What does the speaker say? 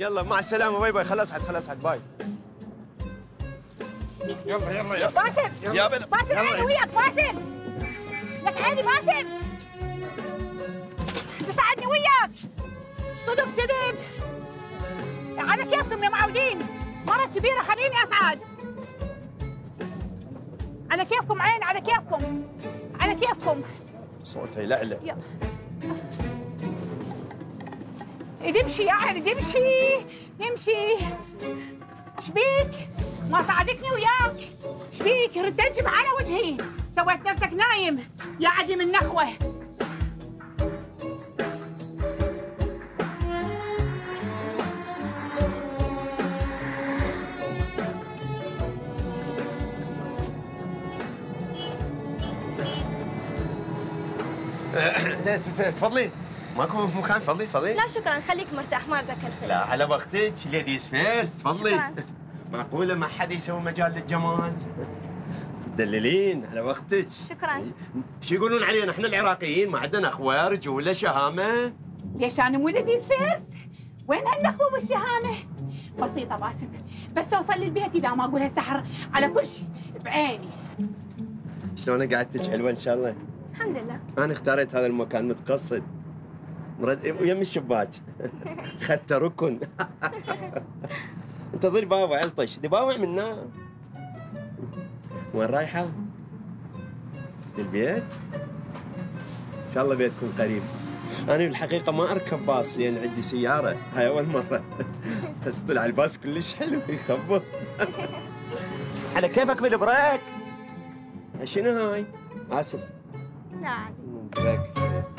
يلا مع السلامه، باي باي. خلاص عاد خلاص عاد باي. يلا يلا يلا باسم يا بلا باسم عيني وياك باسم، لك عيني باسم، تساعدني وياك. صدق كذب، على كيفكم يا معودين، مرة كبيرة خليني أسعد. على كيفكم عين، على كيفكم على كيفكم. صوتها يلعلع. يلا نمشي يا عيني نمشي نمشي. شبيك؟ ما ساعدتني وياك؟ شبيك؟ رد تنجم على وجهي، سويت نفسك نايم يا عديم النخوة. تفضلي، ماكو مكان؟ تفضلي تفضلي. لا شكرا، خليك مرتاح، ما ردك الفيلم. لا على وقتك ليديز فيرست. تفضلي. شكراً. معقولة ما حد يسوي مجال للجمال؟ تدللين على وقتك. شكرا. شو يقولون علينا احنا العراقيين؟ ما عندنا اخوة رجولة شهامة؟ ليش أنا مو لديز فيرس؟ وين هالنخوة والشهامة؟ بسيطة باسم، بس أوصل للبيت إذا ما أقول هالسحر على كل شيء بعيني. شلون قعدتك حلوة إن شاء الله؟ الحمد لله. أنا اختاريت هذا المكان متقصد، ويم الشباك. خدت ركن. انتظري بابا علطش، دي بابا منا. وين رايحة؟ للبيت؟ إن شاء الله بيتكم قريب. أنا بالحقيقة ما أركب باص لأن عندي سيارة، هاي أول مرة. بس طلع الباص كلش حلو يخبر. على كيفك بالبريك؟ شنو هاي؟ آسف. لا عادي. بريك.